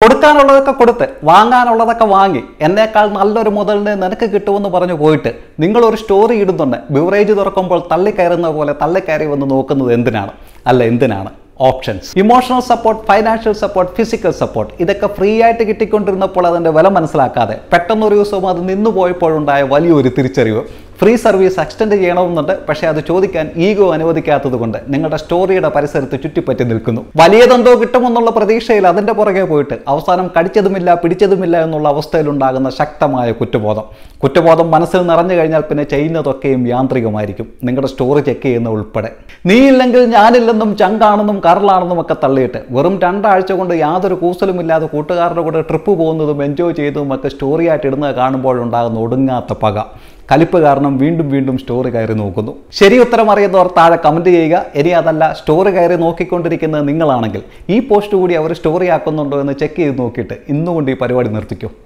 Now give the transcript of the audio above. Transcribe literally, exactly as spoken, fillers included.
കൊടുക്കാനുള്ളതൊക്കെ കൊടുത്ത് വാങ്ങാനുള്ളതൊക്കെ വാങ്ങി എന്നേക്കാൾ നല്ലൊരു മുതലിന് നിനക്ക് കിട്ടുമെന്ന് പറഞ്ഞു പോയിട്ട് നിങ്ങളൊരു സ്റ്റോറി ഇടുന്നുണ്ട്. ബിവറേജ് തുറക്കുമ്പോൾ തള്ളിക്കയറുന്ന പോലെ തള്ളിക്കയറി വന്ന് നോക്കുന്നത് എന്തിനാണ്? അല്ല എന്തിനാണ്? Options, emotional support, financial support, physical support, ഇതൊക്കെ ഫ്രീ ആയിട്ട് കിട്ടിക്കൊണ്ടിരുന്നപ്പോൾ അതിൻ്റെ വില മനസ്സിലാക്കാതെ പെട്ടെന്നൊരു ദിവസവും അത് നിന്നു പോയപ്പോഴുണ്ടായ വലിയൊരു തിരിച്ചറിവ്. ഫ്രീ സർവീസ് എക്സ്റ്റെൻഡ് ചെയ്യണമെന്നുണ്ട്, പക്ഷേ അത് ചോദിക്കാൻ ഈഗോ അനുവദിക്കാത്തത് കൊണ്ട് നിങ്ങളുടെ സ്റ്റോറിയുടെ പരിസരത്ത് ചുറ്റിപ്പറ്റി നിൽക്കുന്നു. വലിയതെന്തോ കിട്ടുമെന്നുള്ള പ്രതീക്ഷയിൽ അതിൻ്റെ പുറകെ പോയിട്ട് അവസാനം കടിച്ചതുമില്ല പിടിച്ചതുമില്ല എന്നുള്ള അവസ്ഥയിലുണ്ടാകുന്ന ശക്തമായ കുറ്റബോധം. കുറ്റബോധം മനസ്സിൽ നിറഞ്ഞു കഴിഞ്ഞാൽ പിന്നെ ചെയ്യുന്നതൊക്കെയും യാന്ത്രികമായിരിക്കും, നിങ്ങളുടെ സ്റ്റോറി ചെക്ക് ചെയ്യുന്ന ഉൾപ്പെടെ. നീയില്ലെങ്കിൽ ഞാനില്ലെന്നും ചങ്കാണെന്നും കരളാണെന്നും ഒക്കെ തള്ളിയിട്ട് വെറും രണ്ടാഴ്ച കൊണ്ട് യാതൊരു കൂസലുമില്ലാതെ കൂട്ടുകാരുടെ കൂടെ ട്രിപ്പ് പോകുന്നതും എൻജോയ് ചെയ്തതും ഒക്കെ സ്റ്റോറിയായിട്ട് ഇടുന്നത് കാണുമ്പോഴുണ്ടാകുന്ന ഒടുങ്ങാത്ത പക, കലിപ്പ് കാരണം വീണ്ടും വീണ്ടും സ്റ്റോറി കയറി നോക്കുന്നു. ശരി ഉത്തരം അറിയുന്നവർ താഴെ കമൻറ്റ് ചെയ്യുക. ഇനി അതല്ല സ്റ്റോറി കയറി നോക്കിക്കൊണ്ടിരിക്കുന്നത് നിങ്ങളാണെങ്കിൽ ഈ പോസ്റ്റ് കൂടി അവർ സ്റ്റോറി ആക്കുന്നുണ്ടോ എന്ന് ചെക്ക് ചെയ്ത് നോക്കിയിട്ട് ഇന്നുകൊണ്ട് ഈ പരിപാടി നിർത്തിക്കോ.